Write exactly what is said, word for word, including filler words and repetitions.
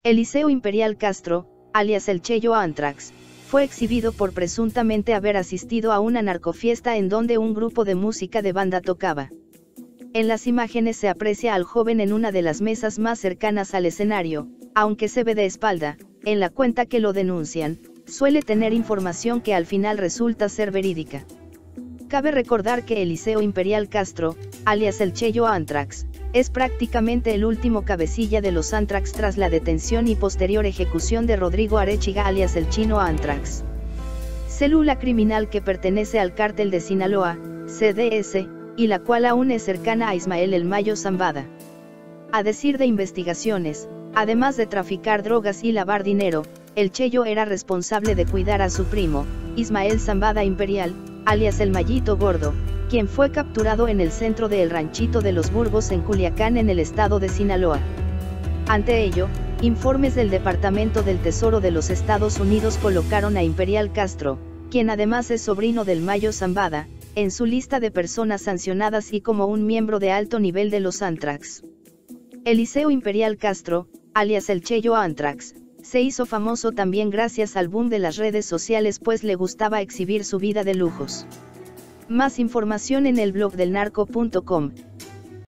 Eliseo Imperial Castro, alias El Cheyo Anthrax, fue exhibido por presuntamente haber asistido a una narcofiesta en donde un grupo de música de banda tocaba. En las imágenes se aprecia al joven en una de las mesas más cercanas al escenario, aunque se ve de espalda. En la cuenta que lo denuncian, suele tener información que al final resulta ser verídica. Cabe recordar que Eliseo Imperial Castro, alias El Cheyo Anthrax, es prácticamente el último cabecilla de los Anthrax tras la detención y posterior ejecución de Rodrigo Arechiga alias El Chino Anthrax. Célula criminal que pertenece al cártel de Sinaloa, C D S, y la cual aún es cercana a Ismael El Mayo Zambada. A decir de investigaciones, además de traficar drogas y lavar dinero, El Cheyo era responsable de cuidar a su primo, Ismael Zambada Imperial, alias El Mayito Gordo, quien fue capturado en el centro de El Ranchito de los Burgos en Culiacán en el estado de Sinaloa. Ante ello, informes del Departamento del Tesoro de los Estados Unidos colocaron a Imperial Castro, quien además es sobrino del Mayo Zambada, en su lista de personas sancionadas y como un miembro de alto nivel de los Anthrax. Eliseo Imperial Castro, alias El Cheyo Anthrax, se hizo famoso también gracias al boom de las redes sociales pues le gustaba exhibir su vida de lujos. Más información en el blog del narco punto com.